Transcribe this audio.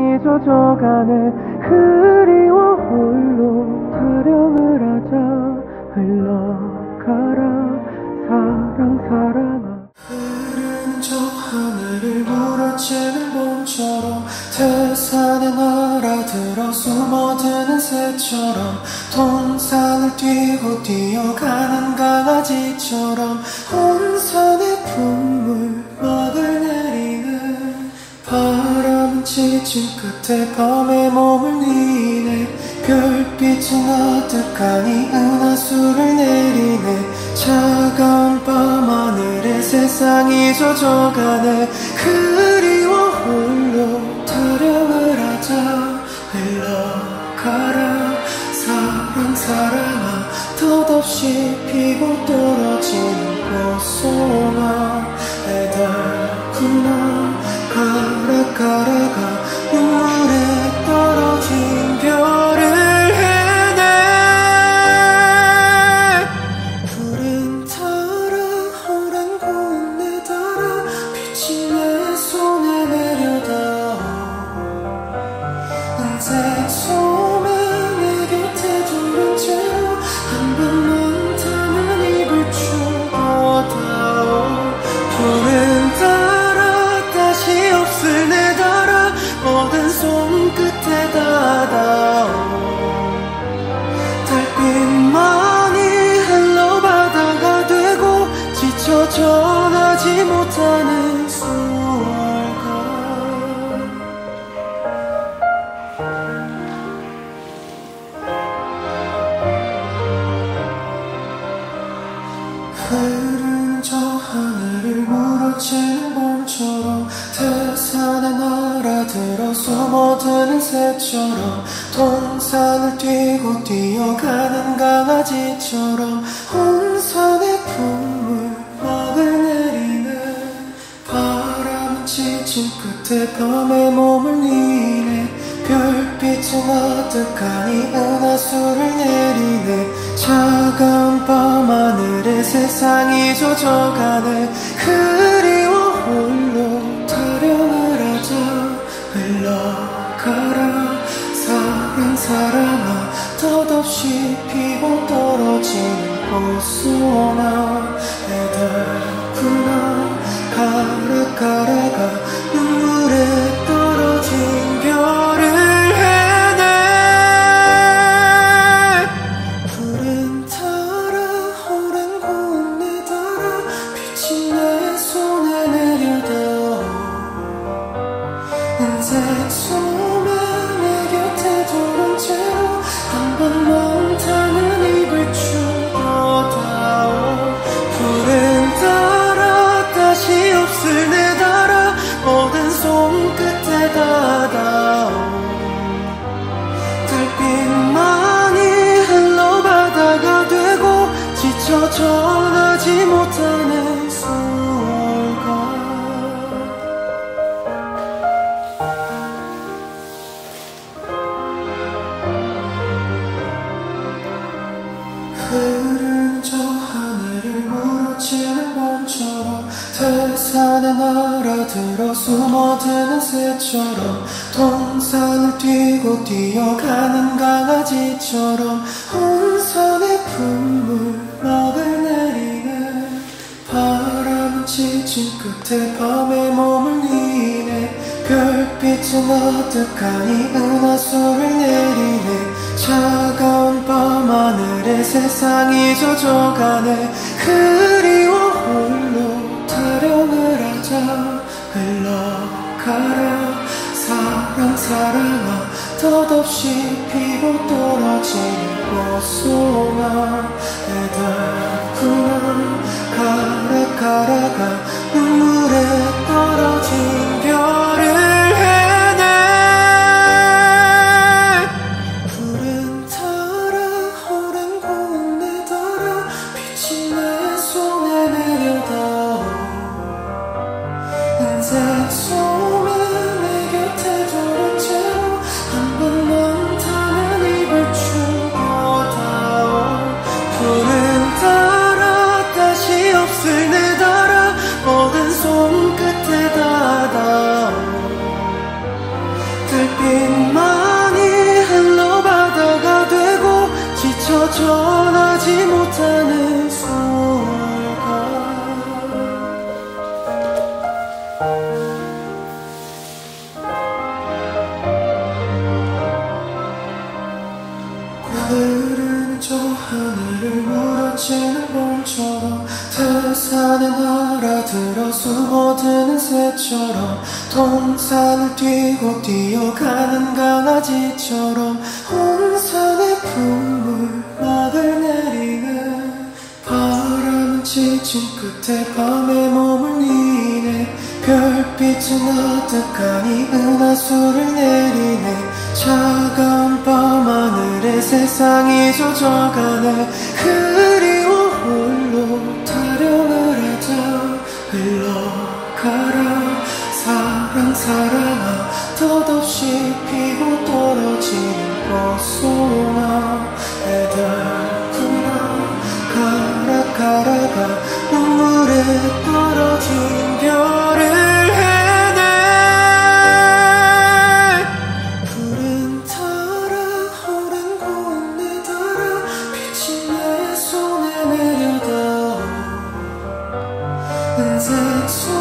세상이 젖어가네. 그리워 홀로 타령을 하자. 흘러가라 사랑 사랑아. 흐르는 저 하늘을 몰아치는 봄처럼 태산에 날아들어 숨어드는 새처럼 동산을 뛰고 뛰어가는 강아지처럼 온산의 풍물막을 내리는 바람은 지친 끝에 밤에 몸을 뉘네. 별빛은 아득하니 은하수를 내리네. 차가운 밤하늘에 세상이 젖어가네. 그리워 홀로 타령을 하자. 흘러가라 사랑 사랑아. 덧없이 피고 떨어지는 꽃송아. 애달구나 가라 가라가 눈물에 떨어진 별을 해내. 푸른 타라 오랜 곳에 달아 빛이 내 손에 내려다오. 은색 소매 내 곁에 두른 채로 한 번만 타는 입을 죽어다오. 푸른 타라 다시 없을 내 달아 모든 손끝에 닿아오. 달빛만이 흘러바다가 되고 지쳐 전하지 못하는 수월가. 흐르는 저 하늘을 몰아치는 봄처럼 태산에 날아들어 숨어드는 새처럼 동산을 뛰고 뛰어가는 강아지처럼 온산의 풍물막을 내리네. 바람은 지친 끝에 밤에 몸을 뉘네. 별빛은 아득하니 은하수를 내리네. 차가운 밤하늘에 세상이 젖어가네. 그리워 홀로 타령을 하자. 흘러가라 사랑 사랑아. 덧없이 피고 떨어지는 꽃송아. 애달구나 가라 가라가 눈물에 떨어진 별을 해내. 푸른 타라 오랜 곳에 달아 빛이 내 손에 내려다오. 은색 소매 내 곁에 두른 채로 한 번만 타는 입을 죽어다오. 푸른 타라 다시 없을 내 달아 모든 손끝에 닿아오. 달빛만이 흘러바다가 되고 지쳐 전하지 못하는 수월가. 흐르는 저 하늘을 몰아치는 봄처럼 태산에 날아들어 숨어드는 새처럼 동산을 뛰고 뛰어가는 강아지처럼 온산의 풍물막을 내리네. 바람은 지친 끝에 밤에 몸을 뉘네. 별빛은 아득하니 은하수를 내리네. 차가운 밤하늘에 세상이 젖어가네. 그리워 홀로 타령을 하자. 흘러가라 사랑 사랑아. 덧없이 피고 떨어지는 꽃송아. 애달구나 가라 가라가 눈물에 떨어진 별을 해내. 푸른 타라 오랜 곳에 달아 빛이 내 손에 내려다오. 은색 소매 내 곁에 두른 채로 한 번만 타는 입을 죽어다오. 푸른 타라 다시 없을 내 달아 모든 손끝에 닿아오. 하늘을 물어치는 봄처럼 태산에 날아들어 숨어드는 새처럼 동산을 뛰고 뛰어가는 강아지처럼 온 산에 분물막을 내리네. 바람은 지친 끝에 밤에 머물리네. 별빛은 아득하니 은하수를 내리네. 차가운 밤하늘에 세상이 젖어가네. 그리워 홀로 타령을 하자. 흘러가라 사랑 사랑아. 덧없이 피고 떨어지는 꽃송아. 애달프나 가라 가라가 눈물에 떨어진 별을 해내. 푸른 타라 오랜 고운내 달아 빛이 내 손에 내려다오. 은색